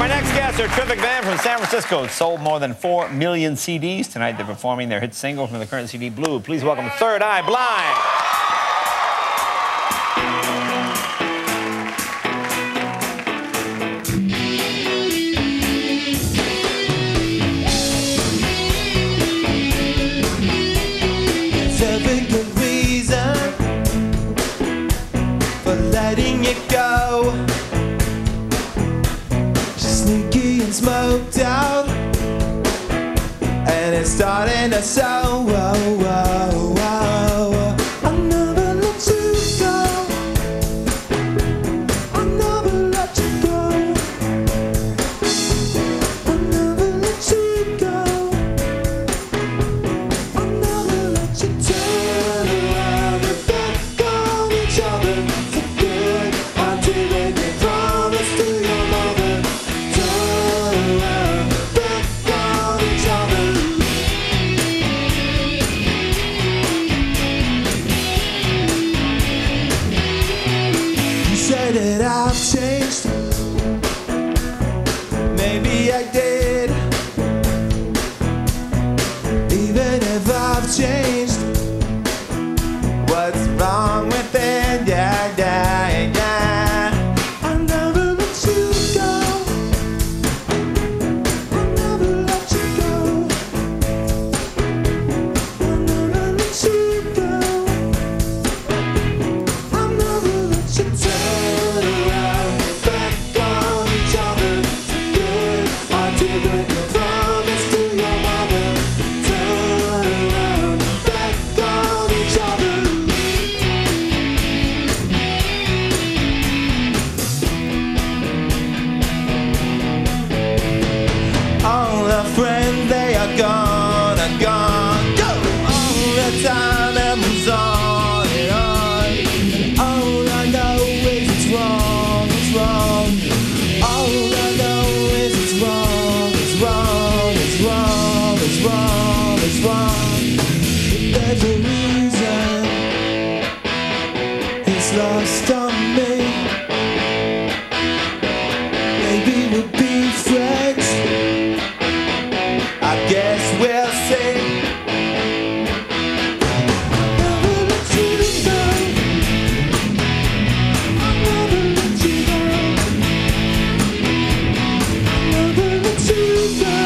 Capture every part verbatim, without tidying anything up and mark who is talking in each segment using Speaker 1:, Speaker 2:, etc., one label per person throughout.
Speaker 1: My next guests are a terrific band from San Francisco. It sold more than four million C Ds. Tonight they're performing their hit single from the current C D, Blue. Please welcome Third Eye Blind.
Speaker 2: Letting it go. She's sneaky and smoked out, and it's starting to show. Whoa, whoa, whoa. I'll never let you go. I'll never let you go. I'll never let you go. I'll never let you turn around and back on each other. That I've changed. Maybe I did. Even if I've changed, what's wrong with it? Yeah, yeah, yeah. I'll never let you go. I'll never let you go. I'll never let you go. I'll never let you turn. Friends, they are gone, are gone. Go! All the time and moves on and on. All I know is it's wrong, it's wrong. All I know is it's wrong, it's wrong, it's wrong, it's wrong, it's wrong. There's a reason it's lost on me. Maybe we'll be friends. I guess we'll see. I'll never let you go. I'll never let you go. I'll never let you go.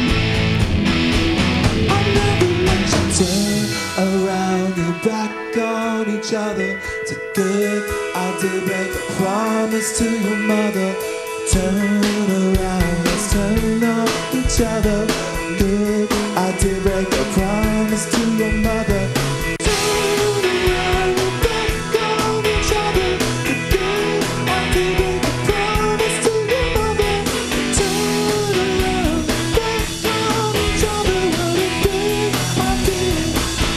Speaker 2: I'll never let you turn around and back on each other. It's a good idea, make a promise to your mother. Turn around, let's turn on each other. Good, I did break a promise to your mother. Turn around and back on each other. Good, I did break a promise to your mother. Turn around, back on each other. What a good idea.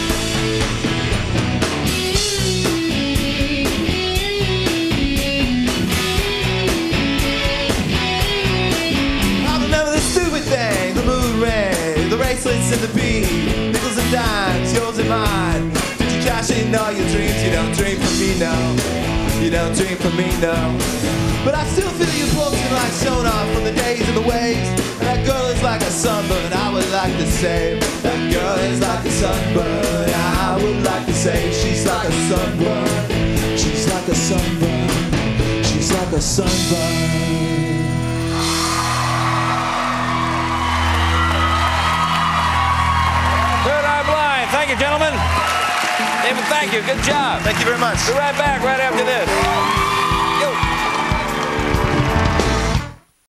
Speaker 2: I remember the stupid thing, the mood ring, the bracelets and the bead, nickels and dimes, yours and mine. Did you cash in all your dreams? You don't dream for me, no. You don't dream for me, no. But I still feel your pulsing like sonar from the days and the waves. And that girl is like a sunburn, I would like to say. That girl is like a sunburn, I would like to say. She's like a sunburn, she's like a sunburn, she's like a sunburn.
Speaker 1: Thank you, gentlemen. David, thank you. Good job.
Speaker 2: Thank you very much.
Speaker 1: Be right back right after this.